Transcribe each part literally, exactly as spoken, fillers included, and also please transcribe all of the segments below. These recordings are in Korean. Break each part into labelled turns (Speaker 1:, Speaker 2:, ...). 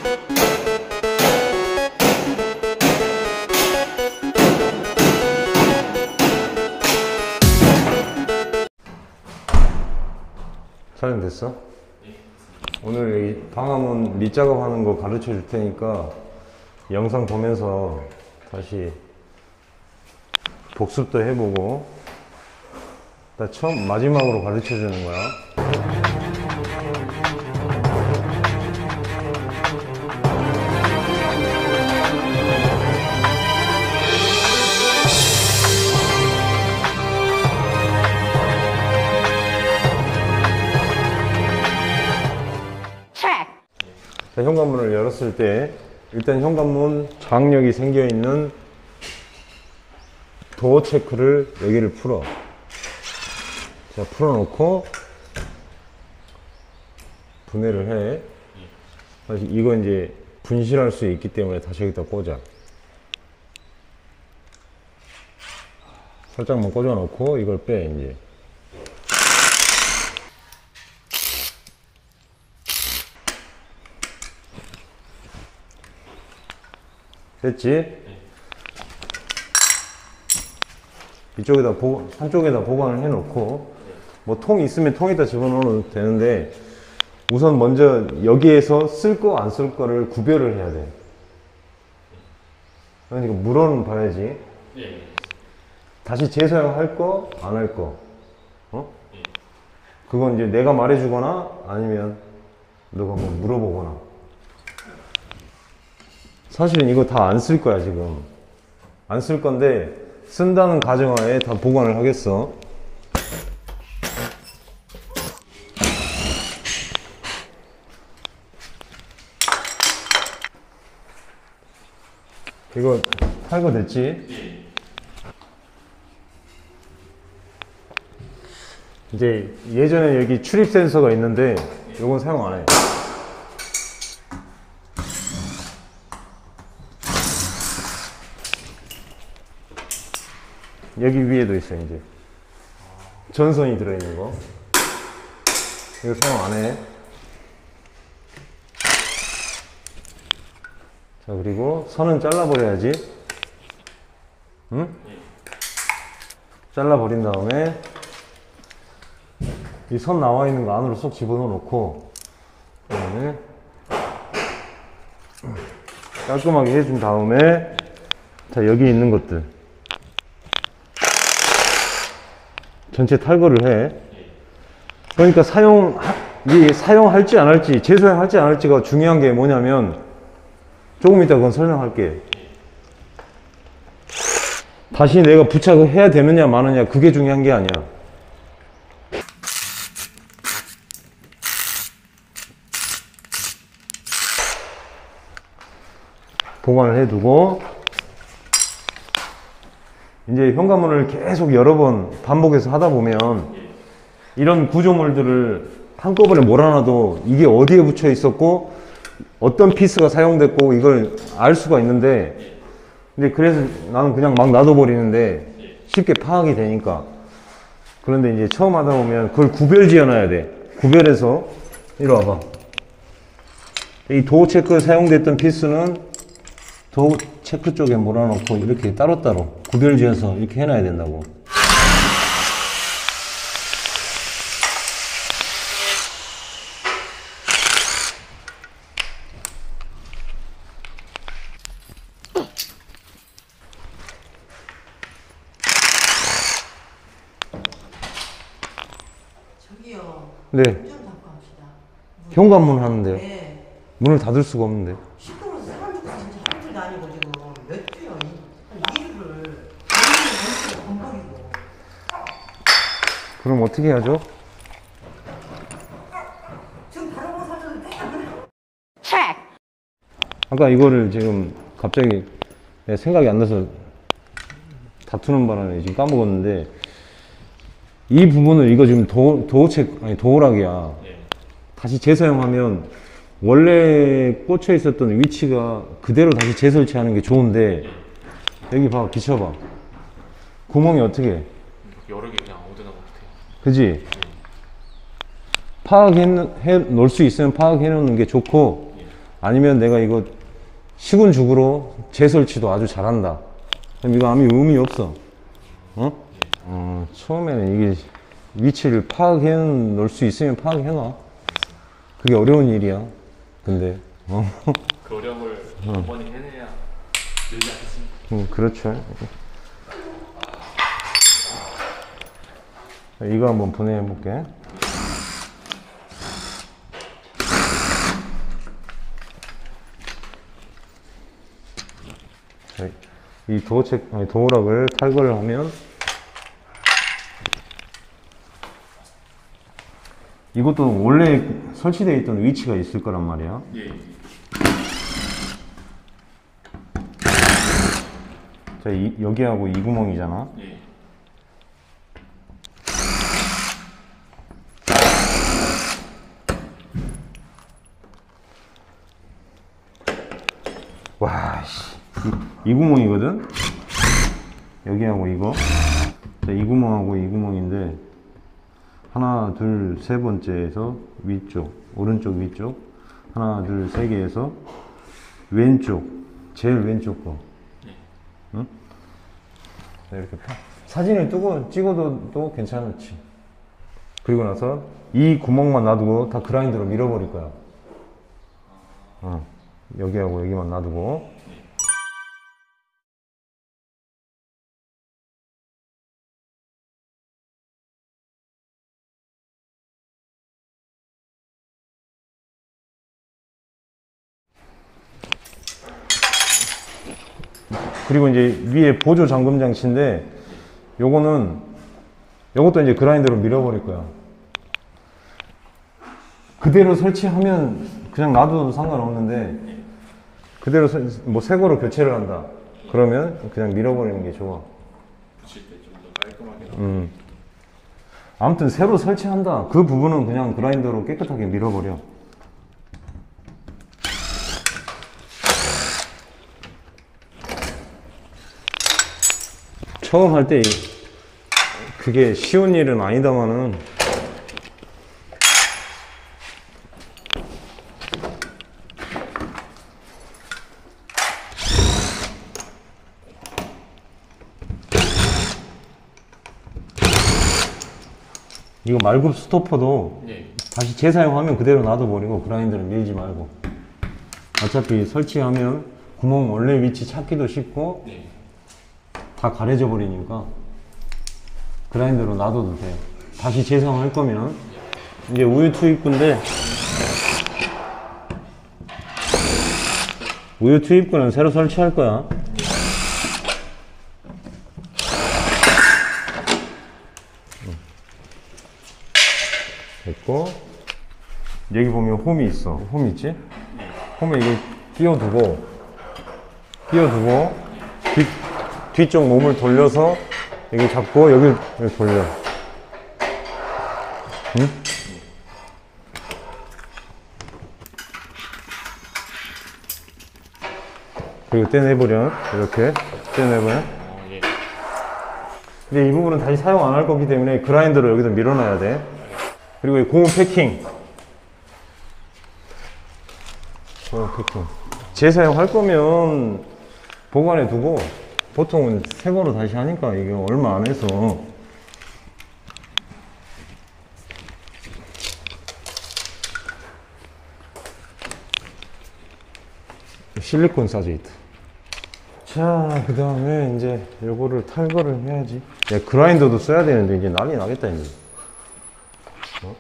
Speaker 1: 촬영 됐어? 네. 오늘 이 방화문 밑작업 하는 거 가르쳐 줄 테니까 영상 보면서 다시 복습도 해보고 나 처음 마지막으로 가르쳐 주는 거야. 자, 현관문을 열었을 때 일단 현관문 장력이 생겨 있는 도어 체크를 여기를 풀어. 자, 풀어놓고 분해를 해. 다시 이거 이제 분실할 수 있기 때문에 다시 여기다 꽂아. 살짝만 꽂아놓고 이걸 빼 이제. 됐지? 네. 이쪽에다 보, 한쪽에다 보관을 해 놓고 네. 뭐 통 있으면 통에다 집어넣어도 되는데 우선 먼저 여기에서 쓸 거 안 쓸 거를 구별을 해야 돼. 그러니까 물어는 봐야지. 네. 다시 재사용할 거 안 할 거. 어? 네. 그건 이제 내가 말해주거나 아니면 너가 뭐 물어보거나. 사실은 이거 다 안 쓸 거야 지금. 안 쓸 건데 쓴다는 가정하에 다 보관을 하겠어. 이거 탈거 됐지? 이제 예전에 여기 출입 센서가 있는데 이건 사용 안 해. 여기 위에도 있어요. 이제 전선이 들어있는 거 이거 사용 안 해. 자, 그리고 선은 잘라버려야지. 응? 잘라버린 다음에 이 선 나와 있는 거 안으로 쏙 집어넣어 놓고 그다음에 깔끔하게 해준 다음에 자, 여기 있는 것들 전체 탈거를 해. 그러니까 사용, 이 사용할지 안 할지, 재사용할지 안 할지가 중요한 게 뭐냐면, 조금 이따 그건 설명할게. 다시 내가 부착을 해야 되느냐 마느냐, 그게 중요한 게 아니야. 보관을 해두고, 이제 현관문을 계속 여러 번 반복해서 하다 보면 이런 구조물들을 한꺼번에 몰아놔도 이게 어디에 붙여 있었고 어떤 피스가 사용됐고 이걸 알 수가 있는데, 근데 그래서 나는 그냥 막 놔둬버리는데 쉽게 파악이 되니까. 그런데 이제 처음 하다 보면 그걸 구별 지어놔야 돼. 구별해서 이리 와봐. 이 도어 체크 사용됐던 피스는 도어 체크 쪽에 몰아놓고 이렇게 따로따로 구별 지어서 이렇게 해놔야 된다고.
Speaker 2: 저기요.
Speaker 1: 네.
Speaker 2: 문 좀 닫고 합시다. 문.
Speaker 1: 현관문 하는데요.
Speaker 2: 네.
Speaker 1: 문을 닫을 수가 없는데.
Speaker 2: 시끄러워서 사람 죽고 진짜 한 줄도 아니고 지금 몇 주요? 한 이 일을 건강이고.
Speaker 1: 그럼 어떻게 하죠?
Speaker 2: 지금 다른 거 사줘도 돼?
Speaker 1: 아까 이거를 지금 갑자기 내 생각이 안 나서 다투는 바람에 지금 까먹었는데, 이 부분을 이거 지금 도, 도어책, 아니 도어락이야. 네. 다시 재사용하면 원래 꽂혀 있었던 위치가 그대로 다시 재설치하는 게 좋은데, 네. 여기 봐, 비춰봐. 구멍이 어떻게 해?
Speaker 3: 여러 개 그냥 아무데나 넣어도 돼요.
Speaker 1: 그지? 네. 파악해 놓을 수 있으면 파악해 놓는 게 좋고, 네. 아니면 내가 이거 시군죽으로 재설치도 아주 잘한다. 그럼 이거 아무 의미 없어. 어? 어, 처음에는 이게 위치를 파악해 놓을 수 있으면 파악해 놔. 그게 어려운 일이야. 근데 어.
Speaker 3: 그 어려움을 한 번에 해내야 늘지 않겠습니까?
Speaker 1: 음, 그렇죠. 이거 한번 분해해 볼게. 이 도어책, 아니, 도어락을 탈거를 하면 이것도 원래 설치되어 있던 위치가 있을 거란 말이야.
Speaker 3: 예.
Speaker 1: 자, 이, 여기하고 이 구멍이잖아.
Speaker 3: 예.
Speaker 1: 와, 씨. 이, 이 구멍이거든? 여기하고 이거. 자, 이 구멍하고 이 구멍인데, 하나, 둘, 세 번째에서 위쪽, 오른쪽 위쪽. 하나, 둘, 세 개에서 왼쪽, 제일 왼쪽 거. 응? 자, 이렇게 파. 사진을 뜨고 찍어도 또 괜찮지. 그리고 나서 이 구멍만 놔두고 다 그라인더로 밀어버릴 거야. 어. 여기하고 여기만 놔두고. 그리고 이제 위에 보조 잠금 장치인데, 요거는, 요것도 이제 그라인더로 밀어버릴 거야. 그대로 설치하면 그냥 놔둬도 상관없는데, 그대로 뭐 새 거로 교체를 한다. 그러면 그냥 밀어버리는 게 좋아.
Speaker 3: 붙일 때 좀 더 깔끔하게 나오고.
Speaker 1: 음. 아무튼 새로 설치한다. 그 부분은 그냥 그라인더로 깨끗하게 밀어버려. 처음 할 때 그게 쉬운 일은 아니다마는 이거 말굽 스토퍼도
Speaker 3: 예.
Speaker 1: 다시 재사용하면 그대로 놔둬버리고 그라인더를 밀지 말고. 어차피 설치하면 구멍 원래 위치 찾기도 쉽고
Speaker 3: 예.
Speaker 1: 다 가려져 버리니까 그라인더로 놔둬도 돼. 다시 재사용할 거면 이제 우유 투입구인데, 우유 투입구는 새로 설치할 거야. 됐고, 여기 보면 홈이 있어. 홈 있지? 홈에 이거 끼워두고 끼워두고 뒤, 뒤쪽 몸을 돌려서 여기 잡고 여기 이렇게 돌려. 응? 그리고 떼내버려. 이렇게 떼내버려.
Speaker 3: 어, 예.
Speaker 1: 근데 이 부분은 다시 사용 안 할 거기 때문에 그라인더로 여기다 밀어놔야 돼. 그리고 이 고무 패킹. 고무 패킹. 재사용할 거면 보관해 두고, 보통은 새 거로 다시 하니까 이게 얼마 안 해서. 실리콘 사제이트. 자, 그 다음에 이제 요거를 탈거를 해야지. 야, 그라인더도 써야 되는데 이제 난리 나겠다 이제. 어?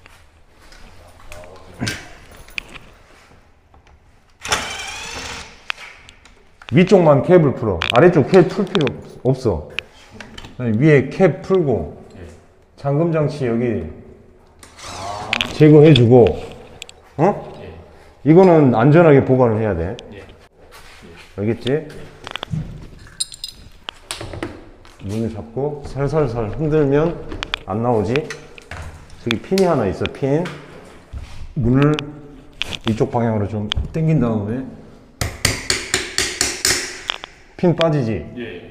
Speaker 1: 위쪽만 캡을 풀어. 아래쪽 캡 풀 필요 없어. 위에 캡 풀고 잠금 장치 여기 제거해주고, 어? 이거는 안전하게 보관을 해야 돼. 알겠지? 문을 잡고 살살살 흔들면 안 나오지? 저기 핀이 하나 있어, 핀. 문을 이쪽 방향으로 좀 당긴 다음에 핀 빠지지?
Speaker 3: 예.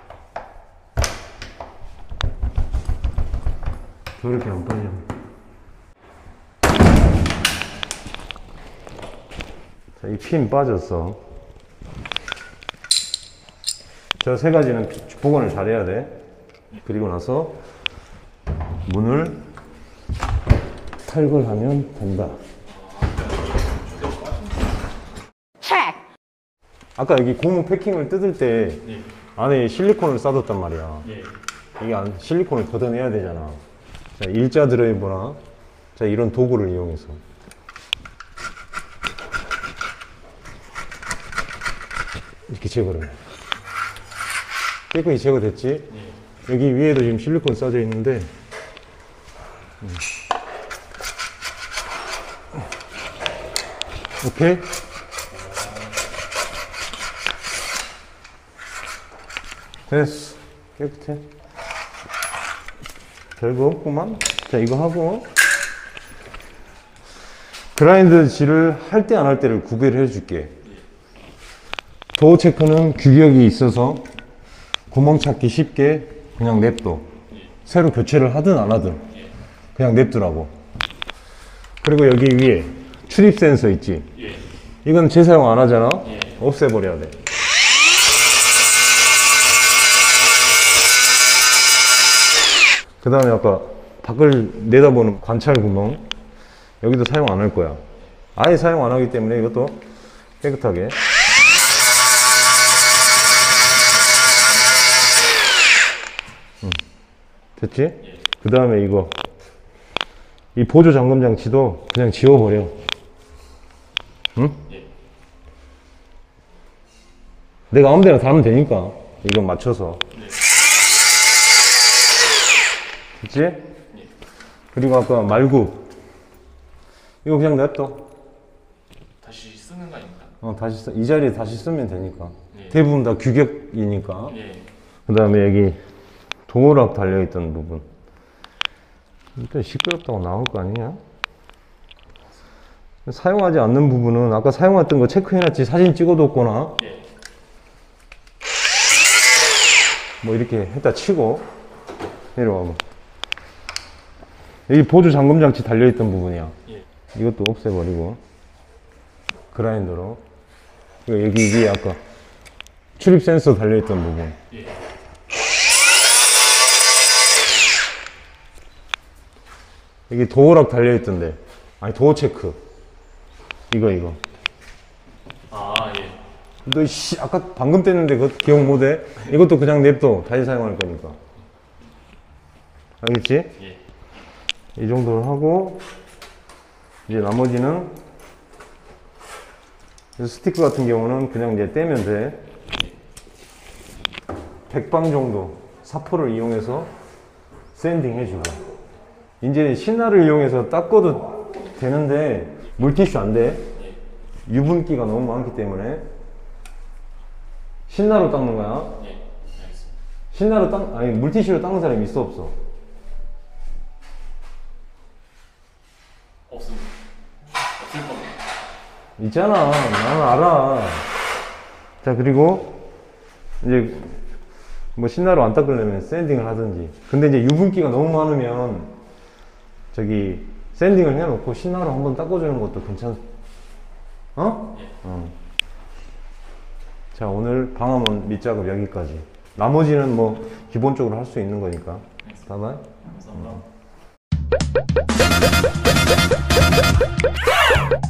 Speaker 1: 저렇게 안 빠져. 자, 자, 이 핀 빠졌어. 저 세 가지는 복원을 잘 해야 돼. 그리고 나서 문을 탈거하면 된다. 아까 여기 고무 패킹을 뜯을 때
Speaker 3: 예.
Speaker 1: 안에 실리콘을 싸뒀단 말이야.
Speaker 3: 예.
Speaker 1: 이게 안, 실리콘을 걷어내야 되잖아. 자, 일자 드라이버나 자, 이런 도구를 이용해서 이렇게 제거를 해. 깨끗이 제거됐지?
Speaker 3: 예.
Speaker 1: 여기 위에도 지금 실리콘 싸져 있는데 음. 오케이? 됐어. 깨끗해. 별거 없구만. 자, 이거 하고 그라인드 질을 할 때 안 할 때를 구별해 줄게. 도어 체크는 규격이 있어서 구멍 찾기 쉽게 그냥 냅둬. 새로 교체를 하든 안 하든 그냥 냅두라고. 그리고 여기 위에 출입 센서 있지?
Speaker 3: 예.
Speaker 1: 이건 재사용 안 하잖아?
Speaker 3: 예.
Speaker 1: 없애버려야 돼. 그 다음에 아까 밖을 내다보는 관찰 구멍, 여기도 사용 안 할 거야. 아예 사용 안 하기 때문에 이것도 깨끗하게. 음, 됐지? 그 다음에 이거 이 보조 잠금 장치도 그냥 지워버려. 응?
Speaker 3: 예.
Speaker 1: 내가 아무 데나 달면 되니까 이건 맞춰서. 됐지? 그리고 아까 말굽 이거 그냥 냅둬.
Speaker 3: 다시 쓰는 거 아닙니까?
Speaker 1: 어, 다시 쓰, 이 자리에 다시 쓰면 되니까.
Speaker 3: 예.
Speaker 1: 대부분 다 규격이니까.
Speaker 3: 예.
Speaker 1: 그 다음에 여기 도어락 달려있던 부분. 일단 시끄럽다고 나올 거 아니냐? 사용하지 않는 부분은 아까 사용했던 거 체크해놨지. 사진 찍어뒀거나
Speaker 3: 예.
Speaker 1: 뭐 이렇게 했다 치고 내려와봐. 여기 보조 잠금 장치 달려있던 부분이야.
Speaker 3: 예.
Speaker 1: 이것도 없애버리고 그라인더로. 그리고 여기 위에 아까 출입 센서 달려있던 부분.
Speaker 3: 예.
Speaker 1: 여기 도어락 달려있던데. 아니 도어 체크. 이거 이거.
Speaker 3: 아, 예.
Speaker 1: 너 씨 아까 방금 뗐는데 그거 기억 못해? 이것도 그냥 냅둬. 다시 사용할 거니까. 알겠지?
Speaker 3: 예.
Speaker 1: 이 정도를 하고 이제 나머지는 스티커 같은 경우는 그냥 이제 떼면 돼. 백 방 정도 사포를 이용해서 샌딩 해주고 이제 신나를 이용해서 닦아도 되는데 물티슈 안 돼. 유분기가 너무 많기 때문에 신나로 닦는 거야.
Speaker 3: 예. 알겠습니다.
Speaker 1: 신나로 닦 아니 물티슈로 닦는 사람이 있어 없어?
Speaker 3: 없습니다. 없을 겁니다.
Speaker 1: 있잖아. 나는 알아. 자, 그리고 이제 뭐 신나로 안 닦으려면 샌딩을 하든지. 근데 이제 유분기가 너무 많으면 저기 샌딩을 해놓고 신나로 한번 닦아주는 것도 괜찮. 어?
Speaker 3: 예.
Speaker 1: 어. 자, 오늘 방화문 밑작업 여기까지. 나머지는 뭐 기본적으로 할 수 있는 거니까. 바이바이.
Speaker 3: 감사합니다.